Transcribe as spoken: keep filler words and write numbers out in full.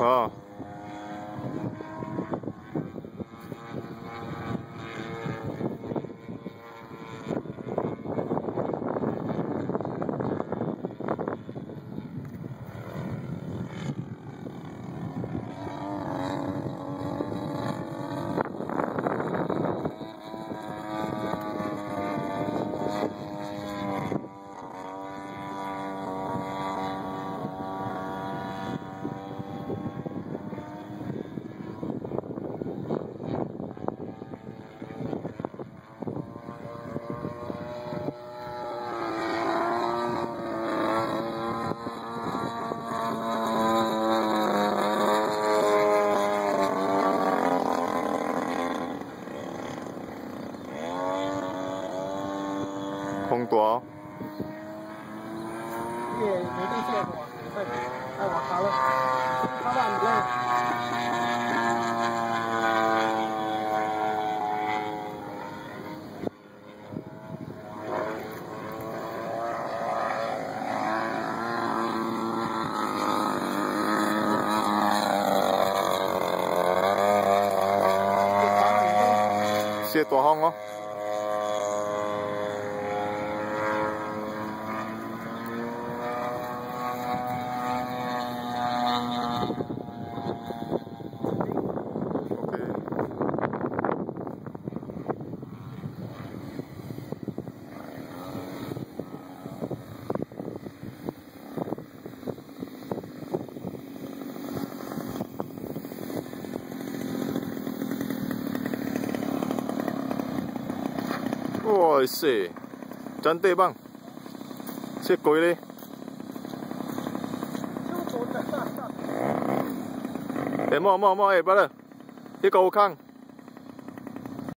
哦。风大哦。 也没带下来，快，太往下了，他把你嘞。 谢大风哦。 哇塞，真地棒！切鬼咧！哎，莫莫莫，哎，不了，一个有空。